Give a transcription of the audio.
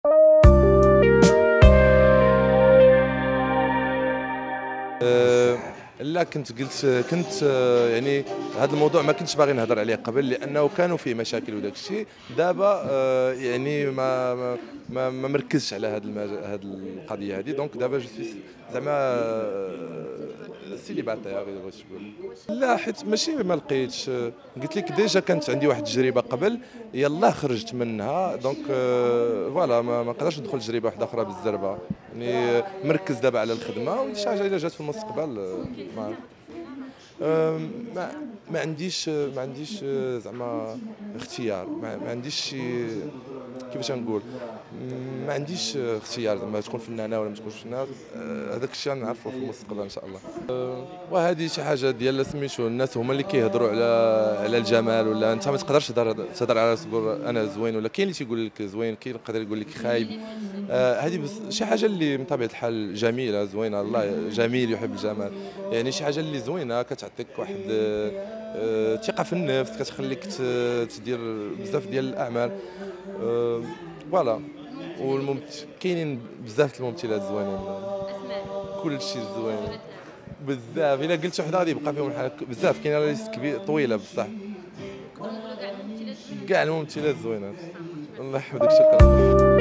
لا كنت يعني هذا الموضوع ما كنتش باغي نهضر عليه قبل، لانه كانوا فيه مشاكل وداك الشيء. دابا يعني ما مركزش على هذه القضيه هذه. دونك دابا جو سوي زعما سيليباتير الا بغيتي تقول. لا حيت ماشي ما لقيتش، قلت لك ديجا كانت عندي واحد التجربه قبل، يلاه خرجت منها. دونك فوالا ما نقدرش ندخل تجربه واحده اخرى بالزربه. يعني مركز دابا على الخدمه، وشي حاجه الا جات في المستقبل ما ما ما عنديش زعما اختيار. ما عنديش شي، كيفاش نقول، ما عنديش اختيار زعما تكون فنانه ولا ما تكونش فنانه. هذاك الشيء غنعرفه في المستقبل ان شاء الله. وهذه شي حاجه ديال سميتو، الناس هما اللي كيهضروا على الجمال، ولا انت ما تقدرش تهضر على راسك تقول انا زوين، ولا كاين اللي تيقول لك زوين، كاين اللي يقدر يقول لك خايب. هذه بس شي حاجه اللي من طبيعه الحال جميله زوينه، الله جميل يحب الجمال. يعني شي حاجه اللي زوينه كتعطيك واحد ثقه في النفس، كتخليك تدير بزاف ديال الاعمال. فوالا. كاينين بزاف الممثلات زوينين، كل شيء زوين بزاف. الا قلت وحده غادي يبقى فيهم الحال بزاف. كاينه ليست كبير طويله بصح. كاع الممثلات زوينات. الله يحفظك، شكرا.